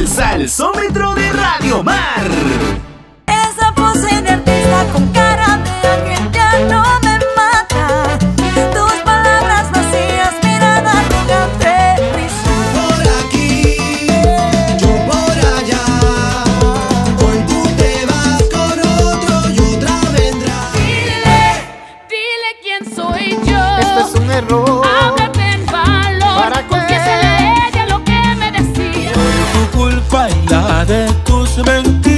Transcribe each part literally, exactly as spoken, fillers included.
Salsómetro de Radio Mar. Esa pose de artista con cara de ángel ya no me mata. Tus palabras vacías, mirada arrogante, risa. Por aquí, yo por allá. Hoy tú te vas con otro y otra vendrá. Dile, dile quién soy yo. Este es un error. Háblate en valor. ¿Para qué? Confiésale a ella lo que me decía. Tu culpa y la de tus mentiras.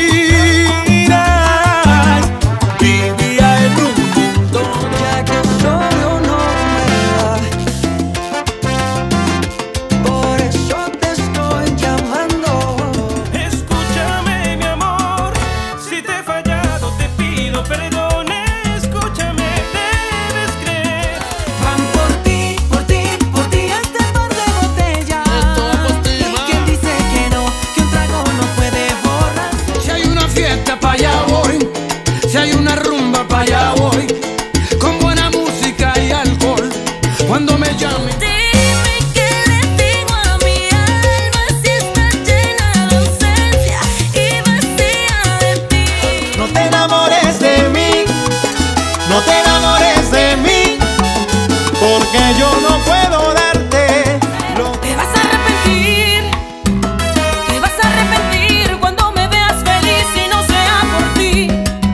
Vivía en un mundo Ya que solo no me da. Por eso te estoy llamando. Escúchame, mi amor, si te he fallado te pido perdón. Escúchame, debes creer. Van por ti, por ti, por ti este par de botellas. Y quien dice que no, que un trago no puede borrar. Si hay una fiesta pa' allá voy, si hay una rumba pa' allá voy, con buena música y alcohol, cuando me llamen. Dime qué le digo a mi alma si está llena de ausencia y vacía de ti. No te enamores de mí, no te enamores de mí, porque yo no puedo darte lo que Te vas a arrepentir, te vas a arrepentir cuando me veas feliz y no sea por ti.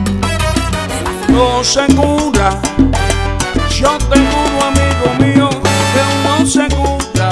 No se cura. Yo tengo un amigo mío que no se cura.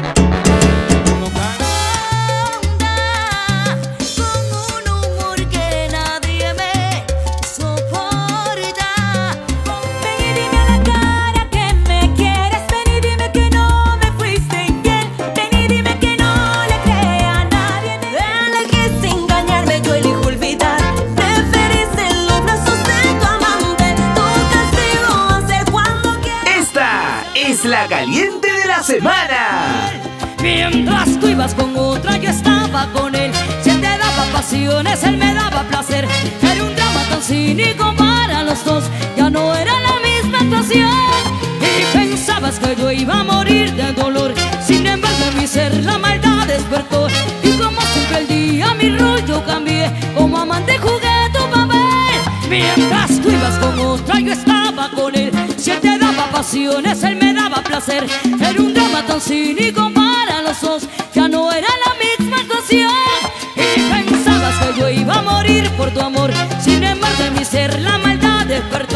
Con un humor que nadie me soporta. Ven y dime a la cara que me quieres. Ven y dime que no me fuiste infiel. Ven y dime que no le crea a nadie. Elegiste engañarme, yo elijo olvidar. Preferiste los brazos de tu amante. Tu castigo va a ser cuando quieras. Esta es la caliente de la semana. Mientras tú ibas con otra, yo estaba con él. Si él te daba pasiones, él me daba placer. Era un drama tan cínico para los dos. Ya no era la misma actuación. Y pensabas que yo iba a morir de dolor. Sin embargo, en mi ser la maldad despertó. Y como siempre el día mi rol yo cambié. Como amante jugué tu papel. Mientras tú ibas con otra, yo estaba con él. Si él te daba pasiones, él me daba placer. Era un drama tan cínico para los dos. Ya no era la misma actuación. Y pensabas que yo iba a morir por tu amor. Sin embargo, en mi ser la maldad despertó.